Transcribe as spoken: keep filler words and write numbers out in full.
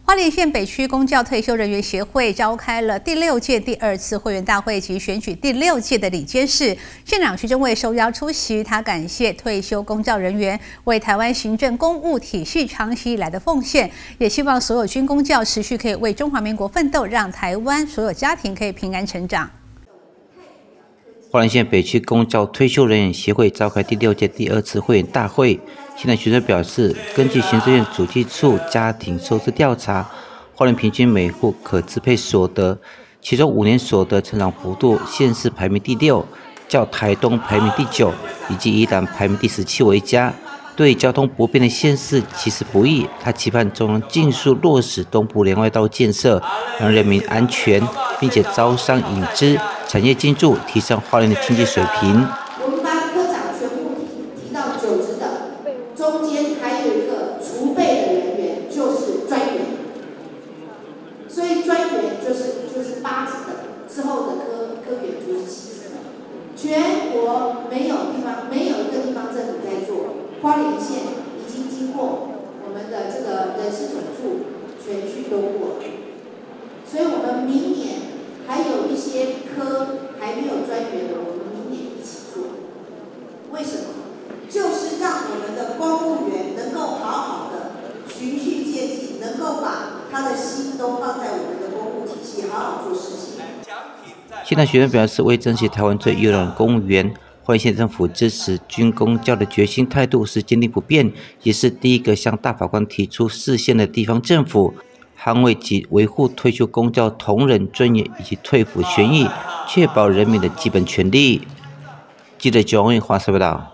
花莲县北区公教退休人员协会召开了第六届第二次会员大会及选举第六届的理监事，县长徐正伟受邀出席。他感谢退休公教人员为台湾行政公务体系长期以来的奉献，也希望所有军公教持续可以为中华民国奋斗，让台湾所有家庭可以平安成长。 花莲县北区公教退休人员协会召开第六届第二次会员大会。县长徐正伟表示，根据行政院主计处家庭收支调查，花莲平均每户可支配所得，其中五年所得成长幅度，县市排名第六，较台东排名第九，以及宜兰排名第十七为佳。对交通不便的县市其实不易，他期盼中央尽速落实东部连外道建设，让人民安全，并且招商引资、产业进驻，提升花莲的经济水平。 我们把科长全部提提到九职的，中间还有一个储备的人员，就是专员。所以专员就是就是八职的，之后的科科员就是七职的。全国没有地方没有一个地方政府在做。花莲县已经经过我们的这个人事总处全区都过，所以我们明年还有一些科还没有专员的，我们明年一起做。为什么？就是让我们的公务员能够好好的循序渐进，能够把他的心都放在我们的公务体系，好好做事情。 县长徐正伟表示，为珍惜台湾最优良的公务员，花莲县政府支持军公教的决心态度是坚定不变，也是第一个向大法官提出释宪的地方政府，捍卫及维护退休公教同仁尊严以及退抚权益，确保人民的基本权利。记者九王玉华报道。